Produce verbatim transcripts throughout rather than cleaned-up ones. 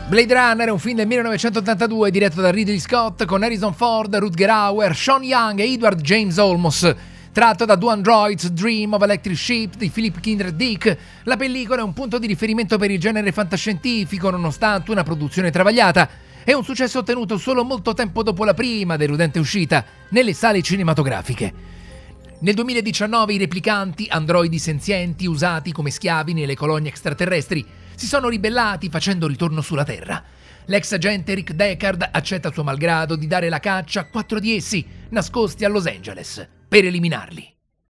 Blade Runner è un film del millenovecentottantadue diretto da Ridley Scott con Harrison Ford, Rutger Hauer, Sean Young e Edward James Olmos. Tratto da Two Androids, Dream of Electric Sheep di Philip K. Dick, la pellicola è un punto di riferimento per il genere fantascientifico nonostante una produzione travagliata. È un successo ottenuto solo molto tempo dopo la prima deludente uscita nelle sale cinematografiche. Nel duemiladiciannove i replicanti, androidi senzienti usati come schiavi nelle colonie extraterrestri, si sono ribellati facendo ritorno sulla Terra. L'ex agente Rick Deckard accetta suo malgrado di dare la caccia a quattro di essi, nascosti a Los Angeles, per eliminarli.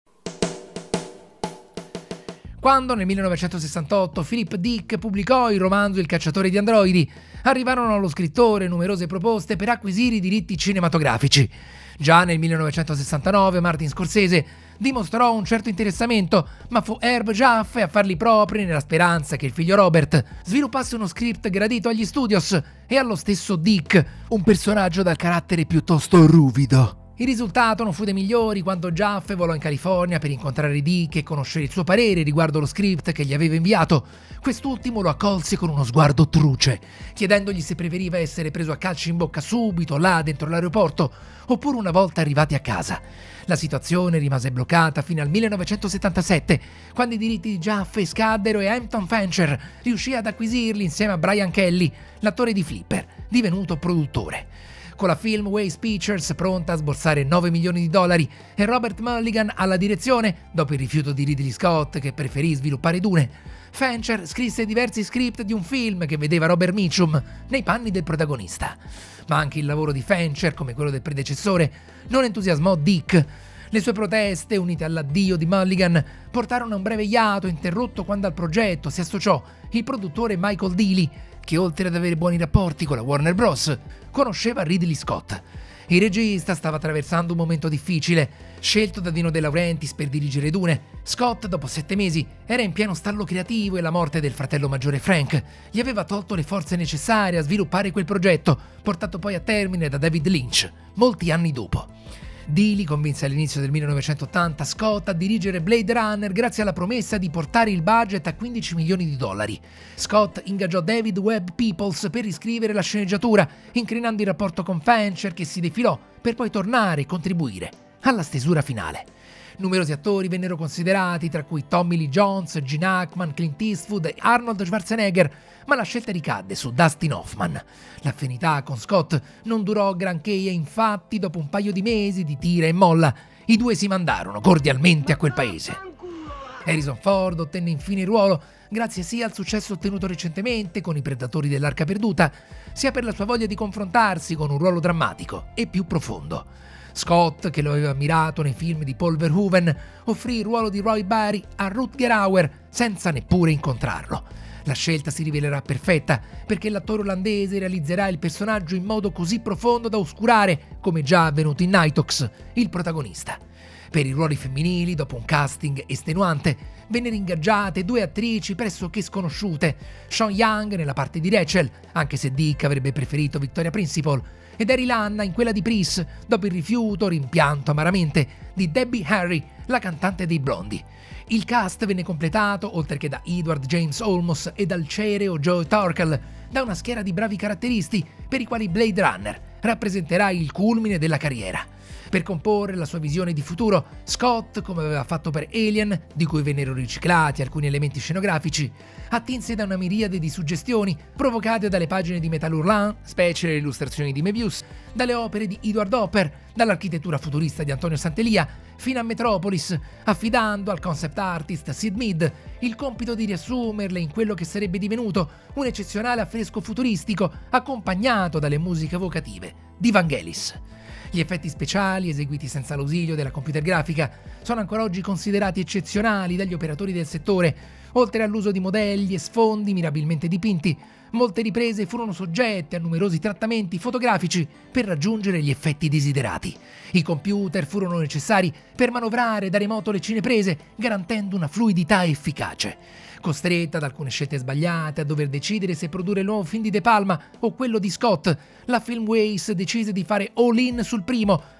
Quando nel millenovecentosessantotto Philip Dick pubblicò il romanzo Il cacciatore di androidi, arrivarono allo scrittore numerose proposte per acquisire i diritti cinematografici. Già nel millenovecentosessantanove Martin Scorsese dimostrò un certo interessamento, ma fu Herb Jaffe a farli propri nella speranza che il figlio Robert sviluppasse uno script gradito agli studios e allo stesso Dick, un personaggio dal carattere piuttosto ruvido. Il risultato non fu dei migliori quando Jaffe volò in California per incontrare Dick e conoscere il suo parere riguardo lo script che gli aveva inviato. Quest'ultimo lo accolse con uno sguardo truce, chiedendogli se preferiva essere preso a calci in bocca subito, là dentro l'aeroporto, oppure una volta arrivati a casa. La situazione rimase bloccata fino al millenovecentosettantasette, quando i diritti di Jaffe scaddero e Hampton Fancher riuscì ad acquisirli insieme a Brian Kelly, l'attore di Flipper, divenuto produttore. Con la Film Ways Pictures pronta a sborsare nove milioni di dollari e Robert Mulligan alla direzione, dopo il rifiuto di Ridley Scott che preferì sviluppare Dune, Fancher scrisse diversi script di un film che vedeva Robert Mitchum nei panni del protagonista. Ma anche il lavoro di Fancher, come quello del predecessore, non entusiasmò Dick. Le sue proteste, unite all'addio di Mulligan, portarono a un breve iato interrotto quando al progetto si associò il produttore Michael Dealey, che oltre ad avere buoni rapporti con la Warner Bros., conosceva Ridley Scott. Il regista stava attraversando un momento difficile. Scelto da Dino De Laurentiis per dirigere Dune, Scott, dopo sette mesi, era in pieno stallo creativo e la morte del fratello maggiore Frank gli aveva tolto le forze necessarie a sviluppare quel progetto, portato poi a termine da David Lynch, molti anni dopo. Dealey convinse all'inizio del millenovecentottanta Scott a dirigere Blade Runner grazie alla promessa di portare il budget a quindici milioni di dollari. Scott ingaggiò David Webb Peoples per riscrivere la sceneggiatura, incrinando il rapporto con Fancher che si defilò per poi tornare e contribuire alla stesura finale. Numerosi attori vennero considerati, tra cui Tommy Lee Jones, Gene Hackman, Clint Eastwood e Arnold Schwarzenegger, ma la scelta ricadde su Dustin Hoffman. L'affinità con Scott non durò granché e infatti dopo un paio di mesi di tira e molla i due si mandarono cordialmente a quel paese. Harrison Ford ottenne infine il ruolo grazie sia al successo ottenuto recentemente con I Predatori dell'Arca Perduta, sia per la sua voglia di confrontarsi con un ruolo drammatico e più profondo. Scott, che lo aveva ammirato nei film di Paul Verhoeven, offrì il ruolo di Roy Batty a Rutger Hauer senza neppure incontrarlo. La scelta si rivelerà perfetta perché l'attore olandese realizzerà il personaggio in modo così profondo da oscurare, come già avvenuto in Nighthawks, il protagonista. Per i ruoli femminili, dopo un casting estenuante, vennero ingaggiate due attrici pressoché sconosciute, Sean Young nella parte di Rachel, anche se Dick avrebbe preferito Victoria Principal, e Daryl Hannah in quella di Pris, dopo il rifiuto, rimpianto amaramente, di Debbie Harry, la cantante dei Blondi. Il cast venne completato, oltre che da Edward James Olmos e dal cereo Joe Turkel, da una schiera di bravi caratteristi per i quali Blade Runner rappresenterà il culmine della carriera. Per comporre la sua visione di futuro, Scott, come aveva fatto per Alien, di cui vennero riciclati alcuni elementi scenografici, attinse da una miriade di suggestioni provocate dalle pagine di Metal Hurlant, specie le illustrazioni di Mebius, dalle opere di Edward Hopper, dall'architettura futurista di Antonio Santelia, fino a Metropolis, affidando al concept artist Sid Mead il compito di riassumerle in quello che sarebbe divenuto un eccezionale affresco futuristico accompagnato dalle musiche evocative di Vangelis. Gli effetti speciali, eseguiti senza l'ausilio della computer grafica, sono ancora oggi considerati eccezionali dagli operatori del settore. Oltre all'uso di modelli e sfondi mirabilmente dipinti, molte riprese furono soggette a numerosi trattamenti fotografici per raggiungere gli effetti desiderati. I computer furono necessari per manovrare da remoto le cineprese, garantendo una fluidità efficace. Costretta da alcune scelte sbagliate a dover decidere se produrre il nuovo film di De Palma o quello di Scott, la Filmways decise di fare all-in sul primo,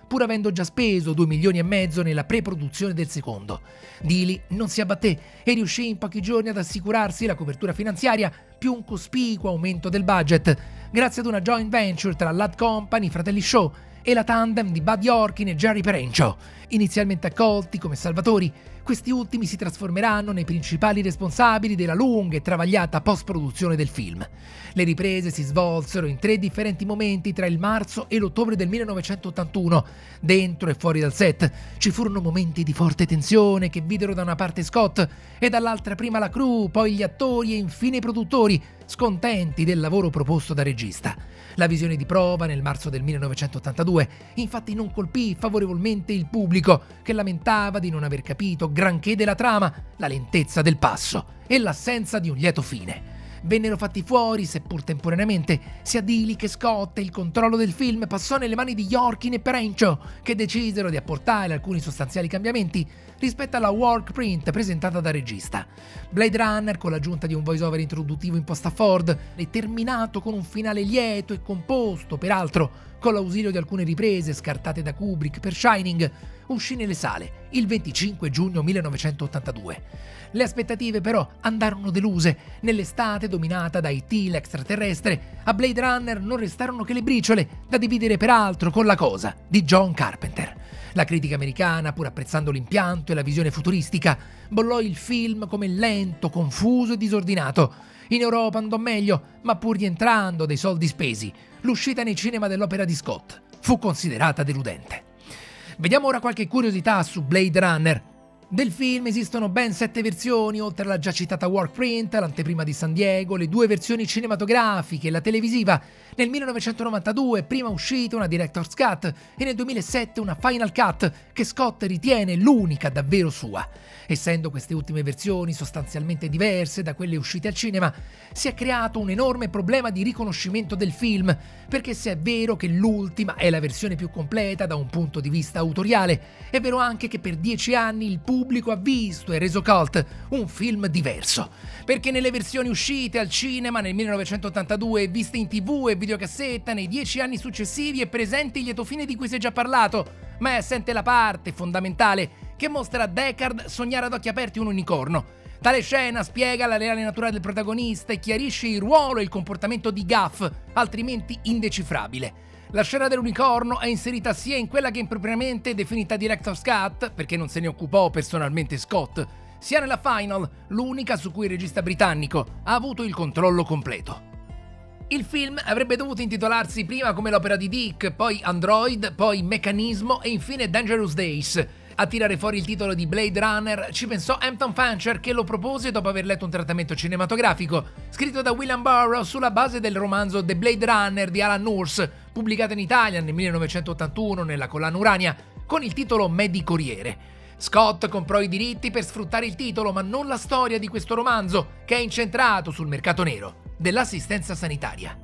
pur avendo già speso due milioni e mezzo nella pre-produzione del secondo. Dili non si abbatté e riuscì in pochi giorni ad assicurarsi la copertura finanziaria più un cospicuo aumento del budget, grazie ad una joint venture tra Lad Company, Fratelli Shaw e la tandem di Bud Yorkin e Jerry Perenchio. Inizialmente accolti come salvatori, questi ultimi si trasformeranno nei principali responsabili della lunga e travagliata post-produzione del film. Le riprese si svolsero in tre differenti momenti tra il marzo e l'ottobre del millenovecentottantuno, dentro e fuori dal set. Ci furono momenti di forte tensione che videro da una parte Scott e dall'altra prima la crew, poi gli attori e infine i produttori, scontenti del lavoro proposto da regista. La visione di prova nel marzo del millenovecentottantadue infatti non colpì favorevolmente il pubblico, che lamentava di non aver capito granché della trama, la lentezza del passo e l'assenza di un lieto fine. Vennero fatti fuori, seppur temporaneamente, sia Dili che Scott e il controllo del film passò nelle mani di Yorkin e Perenchio, che decisero di apportare alcuni sostanziali cambiamenti rispetto alla work print presentata dal regista. Blade Runner, con l'aggiunta di un voice-over introduttivo in post a Ford e terminato con un finale lieto e composto, peraltro con l'ausilio di alcune riprese scartate da Kubrick per Shining, uscì nelle sale il venticinque giugno millenovecentottantadue. Le aspettative però andarono deluse. Nell'estate dominata da I T l'extraterrestre, a Blade Runner non restarono che le briciole, da dividere peraltro con La cosa di John Carpenter. La critica americana, pur apprezzando l'impianto e la visione futuristica, bollò il film come lento, confuso e disordinato. In Europa andò meglio, ma pur rientrando dei soldi spesi, l'uscita nei cinema dell'opera di Scott fu considerata deludente. Vediamo ora qualche curiosità su Blade Runner. Del film esistono ben sette versioni, oltre alla già citata work print, l'anteprima di San Diego, le due versioni cinematografiche e la televisiva. Nel millenovecentonovantadue prima uscita una Director's Cut e nel duemilasette una Final Cut che Scott ritiene l'unica davvero sua. Essendo queste ultime versioni sostanzialmente diverse da quelle uscite al cinema, si è creato un enorme problema di riconoscimento del film, perché se è vero che l'ultima è la versione più completa da un punto di vista autoriale, è vero anche che per dieci anni il pubblico ha visto e reso cult un film diverso, perché nelle versioni uscite al cinema nel millenovecentottantadue e viste in tv e videocassetta nei dieci anni successivi è presente il lieto fine di cui si è già parlato, ma è assente la parte fondamentale che mostra Deckard sognare ad occhi aperti un unicorno. Tale scena spiega la reale natura del protagonista e chiarisce il ruolo e il comportamento di Gaff, altrimenti indecifrabile. La scena dell'unicorno è inserita sia in quella che impropriamente definita Director's Cut, perché non se ne occupò personalmente Scott, sia nella Final, l'unica su cui il regista britannico ha avuto il controllo completo. Il film avrebbe dovuto intitolarsi prima come l'opera di Dick, poi Android, poi Meccanismo e infine Dangerous Days. A tirare fuori il titolo di Blade Runner ci pensò Hampton Fancher, che lo propose dopo aver letto un trattamento cinematografico scritto da William Burroughs sulla base del romanzo The Blade Runner di Alan Nourse, pubblicato in Italia nel millenovecentottantuno nella collana Urania con il titolo Medi Corriere. Scott comprò i diritti per sfruttare il titolo, ma non la storia di questo romanzo, che è incentrato sul mercato nero dell'assistenza sanitaria.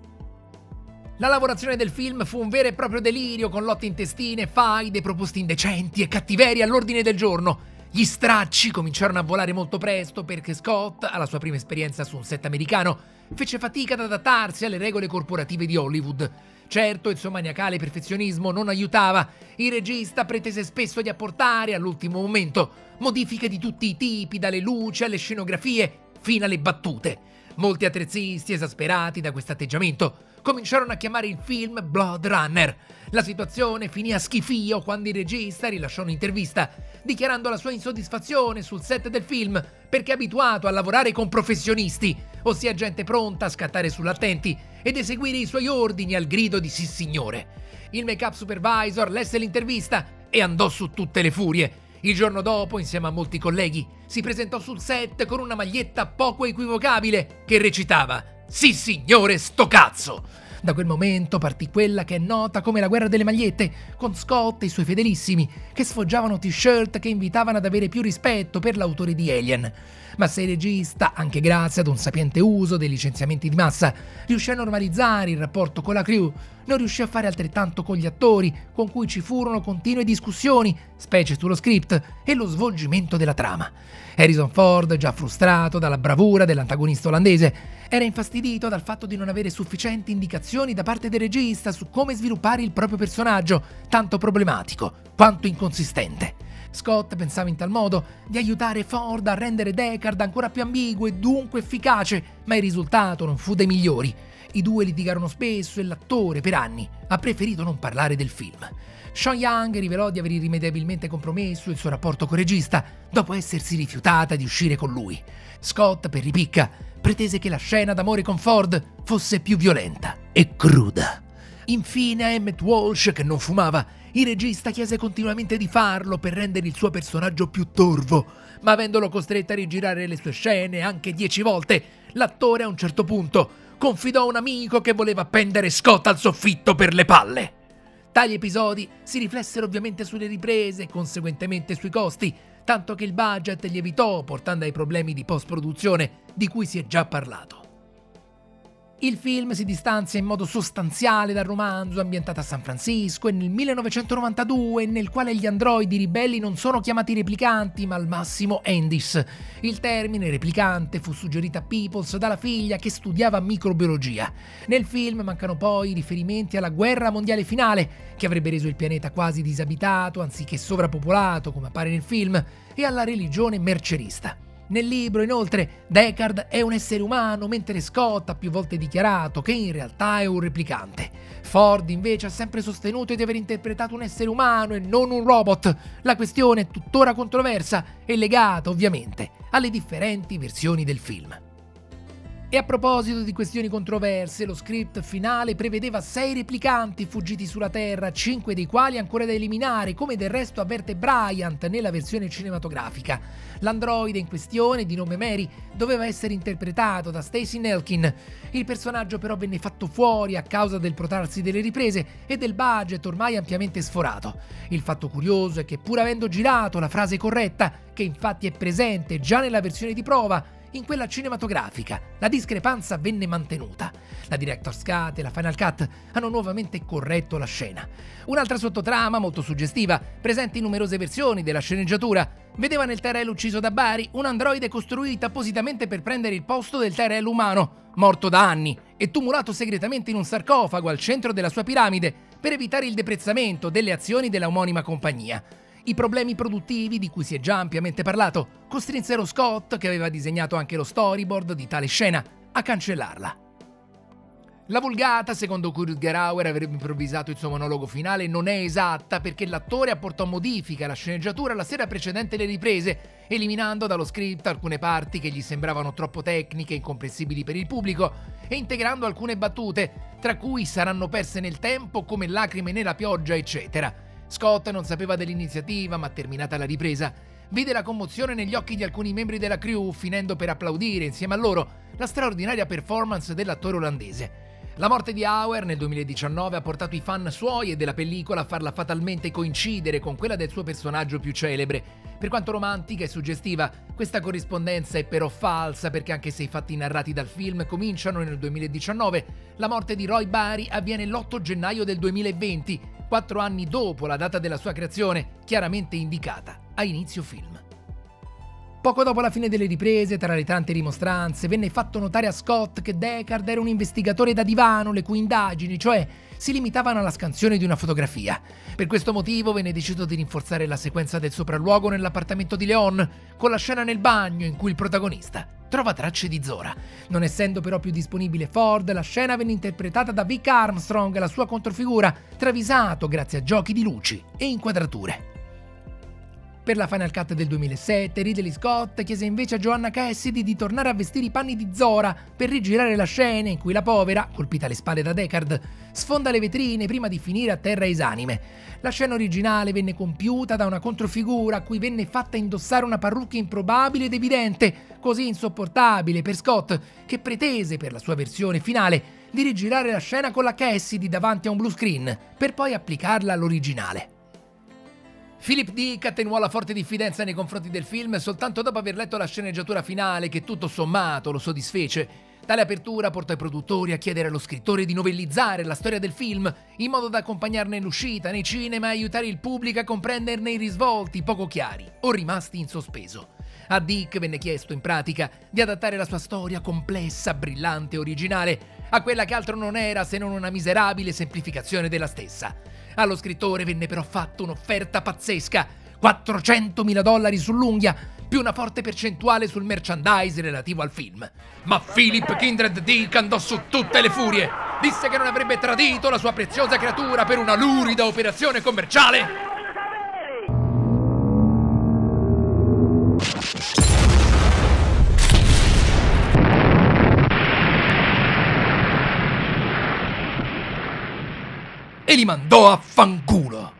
La lavorazione del film fu un vero e proprio delirio, con lotte intestine, faide, proposte indecenti e cattiverie all'ordine del giorno. Gli stracci cominciarono a volare molto presto perché Scott, alla sua prima esperienza su un set americano, fece fatica ad adattarsi alle regole corporative di Hollywood. Certo, il suo maniacale perfezionismo non aiutava. Il regista pretese spesso di apportare, all'ultimo momento, modifiche di tutti i tipi, dalle luci alle scenografie, fino alle battute. Molti attrezzisti, esasperati da questo atteggiamento, cominciarono a chiamare il film Blood Runner. La situazione finì a schifio quando il regista rilasciò un'intervista dichiarando la sua insoddisfazione sul set del film perché è abituato a lavorare con professionisti, ossia gente pronta a scattare sull'attenti ed eseguire i suoi ordini al grido di sì signore. Il make-up supervisor lesse l'intervista e andò su tutte le furie. Il giorno dopo, insieme a molti colleghi, si presentò sul set con una maglietta poco equivocabile che recitava «Sì signore, sto cazzo!». Da quel momento partì quella che è nota come la guerra delle magliette, con Scott e i suoi fedelissimi, che sfoggiavano t-shirt che invitavano ad avere più rispetto per l'autore di Alien. Ma se il regista, anche grazie ad un sapiente uso dei licenziamenti di massa, riuscì a normalizzare il rapporto con la crew, non riuscì a fare altrettanto con gli attori, con cui ci furono continue discussioni, specie sullo script e lo svolgimento della trama. Harrison Ford, già frustrato dalla bravura dell'antagonista olandese, era infastidito dal fatto di non avere sufficienti indicazioni da parte del regista su come sviluppare il proprio personaggio, tanto problematico quanto inconsistente. Scott pensava in tal modo di aiutare Ford a rendere Deckard ancora più ambiguo e dunque efficace, ma il risultato non fu dei migliori. I due litigarono spesso e l'attore, per anni, ha preferito non parlare del film. Sean Young rivelò di aver irrimediabilmente compromesso il suo rapporto col regista dopo essersi rifiutata di uscire con lui. Scott, per ripicca, pretese che la scena d'amore con Ford fosse più violenta e cruda. Infine a Emmett Walsh, che non fumava, il regista chiese continuamente di farlo per rendere il suo personaggio più torvo, ma avendolo costretto a rigirare le sue scene anche dieci volte, l'attore a un certo punto confidò a un amico che voleva appendere Scott al soffitto per le palle. Tali episodi si riflessero ovviamente sulle riprese e conseguentemente sui costi, tanto che il budget lievitò portando ai problemi di post-produzione di cui si è già parlato. Il film si distanzia in modo sostanziale dal romanzo ambientato a San Francisco e nel millenovecentonovantadue, nel quale gli androidi ribelli non sono chiamati replicanti ma al massimo Andis. Il termine replicante fu suggerito a Peoples dalla figlia che studiava microbiologia. Nel film mancano poi riferimenti alla guerra mondiale finale, che avrebbe reso il pianeta quasi disabitato anziché sovrappopolato come appare nel film, e alla religione mercerista. Nel libro, inoltre, Deckard è un essere umano, mentre Scott ha più volte dichiarato che in realtà è un replicante. Ford, invece, ha sempre sostenuto di aver interpretato un essere umano e non un robot. La questione è tuttora controversa e legata, ovviamente, alle differenti versioni del film. E a proposito di questioni controverse, lo script finale prevedeva sei replicanti fuggiti sulla Terra, cinque dei quali ancora da eliminare, come del resto avverte Bryant nella versione cinematografica. L'androide in questione, di nome Mary, doveva essere interpretato da Stacey Nelkin. Il personaggio però venne fatto fuori a causa del protrarsi delle riprese e del budget ormai ampiamente sforato. Il fatto curioso è che, pur avendo girato la frase corretta, che infatti è presente già nella versione di prova, in quella cinematografica la discrepanza venne mantenuta. La Director's Cut e la Final Cut hanno nuovamente corretto la scena. Un'altra sottotrama molto suggestiva, presente in numerose versioni della sceneggiatura, vedeva nel Tyrell ucciso da Barry un androide costruito appositamente per prendere il posto del Tyrell umano, morto da anni e tumulato segretamente in un sarcofago al centro della sua piramide per evitare il deprezzamento delle azioni della omonima compagnia. I problemi produttivi, di cui si è già ampiamente parlato, costrinsero Scott, che aveva disegnato anche lo storyboard di tale scena, a cancellarla. La vulgata, secondo cui Rutger Hauer avrebbe improvvisato il suo monologo finale, non è esatta perché l'attore apportò modifiche alla sceneggiatura la sera precedente le riprese, eliminando dallo script alcune parti che gli sembravano troppo tecniche e incomprensibili per il pubblico e integrando alcune battute, tra cui saranno perse nel tempo come lacrime nella pioggia, eccetera. Scott non sapeva dell'iniziativa, ma terminata la ripresa, vide la commozione negli occhi di alcuni membri della crew, finendo per applaudire insieme a loro la straordinaria performance dell'attore olandese. La morte di Hauer nel duemiladiciannove ha portato i fan suoi e della pellicola a farla fatalmente coincidere con quella del suo personaggio più celebre. Per quanto romantica e suggestiva, questa corrispondenza è però falsa perché anche se i fatti narrati dal film cominciano nel duemiladiciannove, la morte di Roy Batty avviene l'otto gennaio del duemilaventi, quattro anni dopo la data della sua creazione, chiaramente indicata a inizio film. Poco dopo la fine delle riprese, tra le tante rimostranze, venne fatto notare a Scott che Deckard era un investigatore da divano, le cui indagini, cioè, si limitavano alla scansione di una fotografia. Per questo motivo venne deciso di rinforzare la sequenza del sopralluogo nell'appartamento di Leon, con la scena nel bagno in cui il protagonista trova tracce di Zora. Non essendo però più disponibile Ford, la scena venne interpretata da Vic Armstrong, la sua controfigura, travisato grazie a giochi di luci e inquadrature. Per la Final Cut del duemilasette, Ridley Scott chiese invece a Joanna Cassidy di tornare a vestire i panni di Zora per rigirare la scena in cui la povera, colpita alle spalle da Deckard, sfonda le vetrine prima di finire a terra esanime. La scena originale venne compiuta da una controfigura a cui venne fatta indossare una parrucca improbabile ed evidente, così insopportabile per Scott che pretese per la sua versione finale di rigirare la scena con la Cassidy davanti a un blue screen per poi applicarla all'originale. Philip Dick attenuò la forte diffidenza nei confronti del film soltanto dopo aver letto la sceneggiatura finale che tutto sommato lo soddisfece. Tale apertura portò i produttori a chiedere allo scrittore di novellizzare la storia del film in modo da accompagnarne l'uscita nei cinema e aiutare il pubblico a comprenderne i risvolti poco chiari o rimasti in sospeso. A Dick venne chiesto in pratica di adattare la sua storia complessa, brillante e originale a quella che altro non era se non una miserabile semplificazione della stessa. Allo scrittore venne però fatta un'offerta pazzesca: quattrocentomila dollari sull'unghia, più una forte percentuale sul merchandise relativo al film. Ma Philip Kindred Dick andò su tutte le furie. Disse che non avrebbe tradito la sua preziosa creatura per una lurida operazione commerciale. E li mandò a fanculo.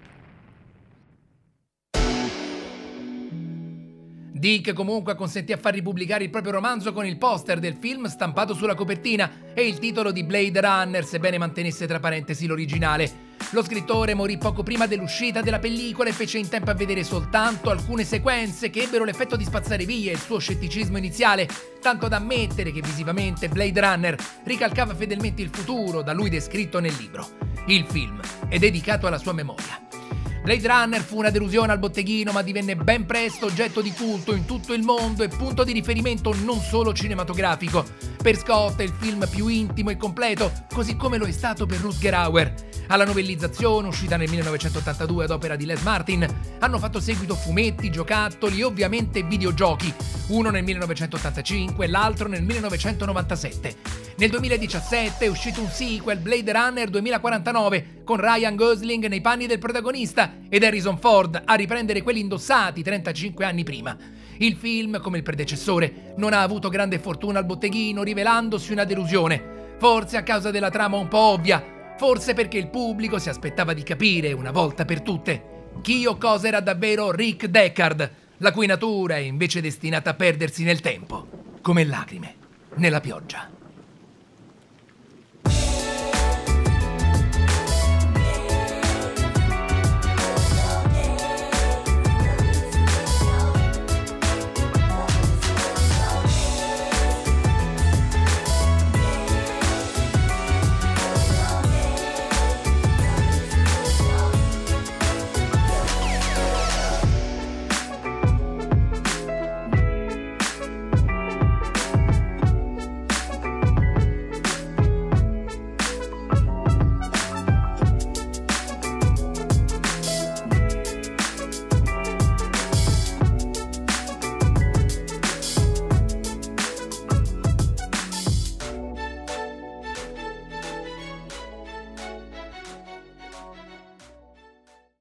Dick comunque acconsentì a far ripubblicare il proprio romanzo con il poster del film stampato sulla copertina e il titolo di Blade Runner, sebbene mantenesse tra parentesi l'originale. Lo scrittore morì poco prima dell'uscita della pellicola e fece in tempo a vedere soltanto alcune sequenze che ebbero l'effetto di spazzare via il suo scetticismo iniziale, tanto da ammettere che visivamente Blade Runner ricalcava fedelmente il futuro da lui descritto nel libro. Il film è dedicato alla sua memoria. Blade Runner fu una delusione al botteghino, ma divenne ben presto oggetto di culto in tutto il mondo e punto di riferimento non solo cinematografico. Per Scott è il film più intimo e completo, così come lo è stato per Rutger Hauer. Alla novellizzazione, uscita nel millenovecentottantadue ad opera di Les Martin, hanno fatto seguito fumetti, giocattoli e ovviamente videogiochi, uno nel millenovecentottantacinque e l'altro nel millenovecentonovantasette. Nel duemiladiciassette è uscito un sequel, Blade Runner duemilaquarantanove, con Ryan Gosling nei panni del protagonista ed Harrison Ford a riprendere quelli indossati trentacinque anni prima. Il film, come il predecessore, non ha avuto grande fortuna al botteghino, rivelandosi una delusione. Forse a causa della trama un po' ovvia, forse perché il pubblico si aspettava di capire, una volta per tutte, chi o cosa era davvero Rick Deckard, la cui natura è invece destinata a perdersi nel tempo, come lacrime nella pioggia.